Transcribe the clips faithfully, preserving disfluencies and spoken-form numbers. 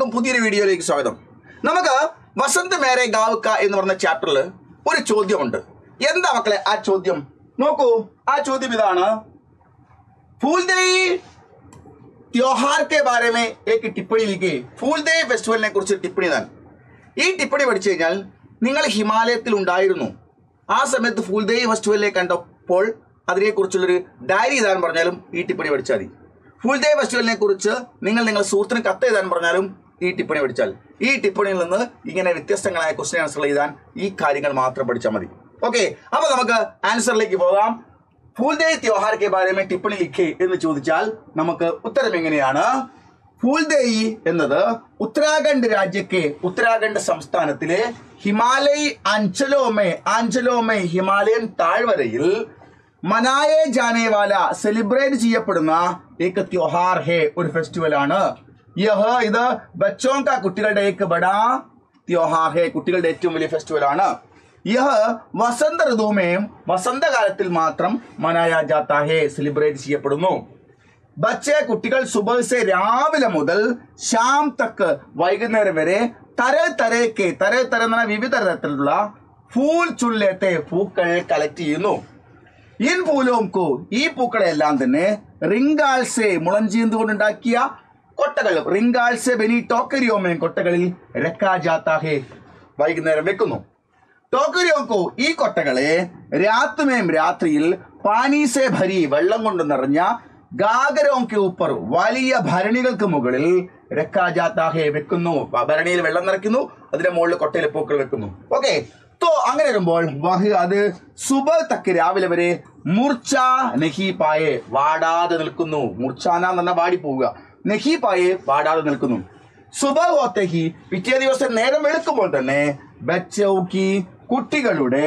എല്ലാവർക്കും പുതിയൊരു വീഡിയോയിലേക്ക് സ്വാഗതം. നമുക്ക് വസന്ത് മേരെ ഗാവ് കാ എന്ന് പറഞ്ഞ ചാപ്റ്ററിൽ ഒരു ചോദ്യമുണ്ട്. എന്താ മക്കളെ ആ ചോദ്യം? നോക്കൂ, ആ ചോദ്യം ഇതാണ്. ഫൂൽദേയി त्योहार के बारे में एक टिप्पणी लिखी. ഫൂൽദേയി ഫെസ്റ്റിവലിനെ കുറിച്ച് ടിപ്പണി താൻ. ഈ ടിപ്പണി പഠിച്ചു കഴിഞ്ഞാൽ നിങ്ങൾ ഹിമാലയത്തിൽ ഉണ്ടായിരുന്നു, ആ സമയത്ത് ഫൂൽദേയി ഫെസ്റ്റിവലിനെ കണ്ടപ്പോൾ അതിനെക്കുറിച്ചുള്ളൊരു ഡയറി എഴുതാൻ പറഞ്ഞാലും ഈ ടിപ്പണി പഠിച്ചാൽ മതി. ഫൂൽദേയി ഫെസ്റ്റിവലിനെ കുറിച്ച് നിങ്ങൾ നിങ്ങളുടെ സുഹൃത്തിന് കത്ത് എഴുതാൻ പറഞ്ഞാലും ഈ ടിപ്പണി പഠിച്ചാൽ, ഈ ടിപ്പണിയിൽ നിന്ന് ഇങ്ങനെ വ്യത്യസ്തങ്ങളായ ക്വസ്റ്റ്യൻ ആൻസർ എഴുതാൻ ഈ കാര്യങ്ങൾ മാത്രം പഠിച്ചാൽ മതി. ഓക്കെ, അപ്പൊ നമുക്ക് ആൻസറിലേക്ക് പോകാം. ഫൂൽദേയി त्योहार के बारे में टिप्पणी लिखे എന്ന് ചോദിച്ചാൽ നമുക്ക് ഉത്തരം എങ്ങനെയാണ്? ഫൂൽദേയി എന്നത് ഉത്തരാഖണ്ഡ് രാജ്യക്കെ ഉത്തരാഖണ്ഡ് സംസ്ഥാനത്തിലെ ഹിമാലയ അഞ്ചലോമേ അഞ്ചലോമേ ഹിമാലയൻ താഴ്വരയിൽ മനായേ ജാനേ വാല സെലിബ്രേറ്റ് ചെയ്യപ്പെടുന്ന ഏക त्योहार है, ഒരു ഫെസ്റ്റിവൽ ആണ്. യഹ ഇത് ബച്ചോं का കുട്ടികളുടെ ഏക ബടാ त्योहार है, കുട്ടികളുടെ ഏറ്റവും വലിയ ഫെസ്റ്റിവൽ ആണ്. यह वसंत ऋतु में വസന്തകാലത്തിൽ മാത്രം മനായ ജാത്താ ഹേ, സെലിബ്രേറ്റ് ചെയ്യപ്പെടുന്നു. ബച്ചെ കുട്ടികൾ സുബഹ് രാവിലെ മുതൽ ശാം തക്ക് വൈകുന്നേരം വരെ തര തരക്കെ തര തര എന്ന വിവിധ തരത്തിലുള്ള ഫൂൽ ചുള്ളത്തെ പൂക്കൾ കളക്ട് ചെയ്യുന്നു. ഇൻ പൂലോംകോ ഈ പൂക്കളെല്ലാം തന്നെ റിംഗാൾസെ മുളഞ്ചീന്ത് കൊണ്ടുണ്ടാക്കിയ കൊട്ടകൾ, റിംഗാൾസെ ബെനി ടോക്കരിയോമേ കൊട്ടകളിൽ രക്കാ ജാത്താ ഹേ, വൈകുന്നേരം വെക്കുന്നു. ടോക്കരിയോക്കോ ഈ കൊട്ടകളെ രാത്രിമേം രാത്രിയിൽ പാനീസെ ഭരി വെള്ളം കൊണ്ട് നിറഞ്ഞ ഗാഗരോക്ക് ഊപ്പർ വലിയ ഭരണികൾക്ക് മുകളിൽ രക്കാ ജാത്താ ഹേ വെക്കുന്നു. ഭരണിയിൽ വെള്ളം നിറയ്ക്കുന്നു, അതിന്റെ മുകളിൽ കൊട്ടയിൽ പൂക്കൾ വെക്കുന്നു. ഓക്കെ, തോ അങ്ങനെ വരുമ്പോൾ വഹ് അത് സുബഹ് തക്ക് രാവിലെ വരെ മൂർച്ച നെഹി പായെ വാടാതെ നിൽക്കുന്നു. മൂർച്ചാന എന്ന് പറഞ്ഞാൽ വാടി പോവുക, നെഹി പായെ വാടാതെ നിൽക്കുന്നു. സുബഹ് ഹോത്തെ ഹി പിറ്റേ ദിവസം നേരം വെളുക്കുമ്പോൾ തന്നെ ബച്ചൗക്കി കുട്ടികളുടെ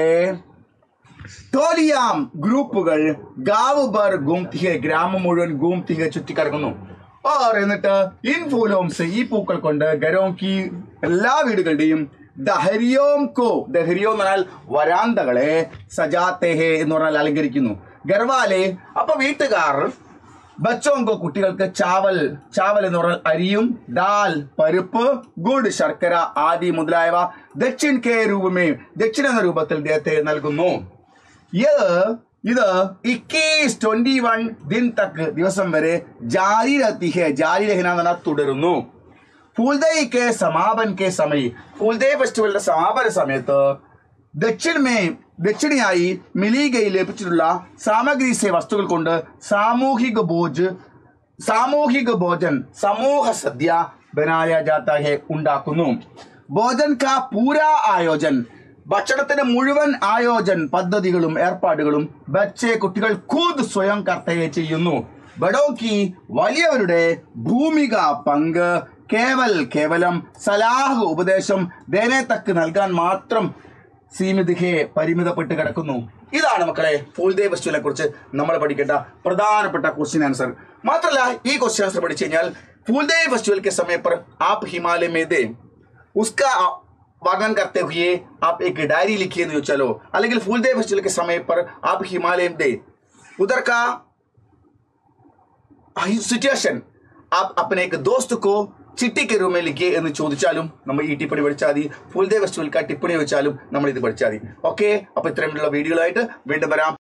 ടോലിയാം ഗ്രൂപ്പുകൾ ഗാവ് ബർ ഗൂംതിഹെ ഗ്രാമം മുഴുവൻ ഗൂംതിഹെ ചുറ്റിക്കറങ്ങുന്നു. ഓർ എന്നിട്ട് ഇൻ ഫൂലോംസ് ഈ പൂക്കൾ കൊണ്ട് ഗരോംകി എല്ലാ വീടുകളുടെയും ദഹരിയോംകോ, ദഹരിയോ എന്ന് പറഞ്ഞാൽ വരാന്തകളെ, സജാത്തേഹെ എന്ന് പറഞ്ഞാൽ അലങ്കരിക്കുന്നു. ഗർവാലെ അപ്പൊ വീട്ടുകാർ ബച്ചോങ്കോ കുട്ടികൾക്ക് ചാവൽ, ചാവൽ എന്ന് പറഞ്ഞാൽ അരിയും, ദാൽ പരിപ്പ്, ഗുഡ് ശർക്കര ആദി മുതലായവ ദക്ഷിൺ കെ രൂപമേ ദക്ഷിണ എന്ന രൂപത്തിൽ ദേഹത്തെ നൽകുന്നു. ഇത് ഇക്കീസ് ട്വന്റി വൺ ദിൻ തക്ക് ദിവസം വരെ ജാരി രത്തിഹെ, ജാരി രഹന എന്ന് പറഞ്ഞാൽ തുടരുന്നു. ഫൂൽദേയി കെ സമാപൻ കെ സമയ ഫൂൽദേയി ഫെസ്റ്റിവലിന്റെ സമാപന സമയത്ത് ദക്ഷിണമേ ദക്ഷിണയായി മിലിഗയിൽ ലഭിച്ചിട്ടുള്ള സാമഗ്രീസെ വസ്തുക്കൾ കൊണ്ട് സാമൂഹിക ഭോജ് സാമൂഹിക ഭോജൻ സമൂഹ സദ്യ ബനായ ജാത്താ ഹെ ഉണ്ടാക്കുന്നു. ഭോജൻ കാ പൂരാ ആയോജൻ ഭക്ഷണത്തിന്റെ മുഴുവൻ ആയോജൻ പദ്ധതികളും ഏർപ്പാടുകളും ബച്ചെ കുട്ടികൾ ഖുദ് സ്വയം കർത്തയെ ചെയ്യുന്നു. ബഡോക്കി വലിയവരുടെ ഭൂമിക പങ്ക് കേവൽ കേവലം സലാഹ് ഉപദേശം ദേനെ തക്ക് നൽകാൻ മാത്രം സീമിതഹെ പരിമിതപ്പെട്ട് കിടക്കുന്നു. ഇതാണ് മക്കളെ ഫൂൽദേയി ഫെസ്റ്റിവലിനെ കുറിച്ച് നമ്മൾ പഠിക്കേണ്ട പ്രധാനപ്പെട്ട ക്വസ്റ്റ്യൻ ആൻസർ. മാത്രമല്ല ഈ ക്വസ്റ്റ്യൻ ആൻസർ പഠിച്ചു കഴിഞ്ഞാൽ ഫൂൽദേയി फेस्टिवल के समय पर आप हिमालय में दे उसका वर्णन करते हुए आप एक डायरी लिखिए എന്ന് ചോദിച്ചാലോ, അല്ലെങ്കിൽ ഫൂൽദേയി फेस्टिवल के समय पर आप हिमालय में दे उधर का सिचुएशन आप अपने एक दोस्त को ചിട്ടി के रूप में लिखिए എന്ന് ചോദിച്ചാലും നമ്മൾ ഈ ടിപ്പണി പഠിച്ചാൽ മതി. ഫൂൽദേയി ഫെസ്റ്റിവൽ ടിപ്പണി വെച്ചാലും നമ്മൾ ഇത് പഠിച്ചാൽ മതി. ഓക്കെ, അപ്പൊ ഇത്രയുമുള്ള വീഡിയോകളായിട്ട് വീണ്ടും വരാം.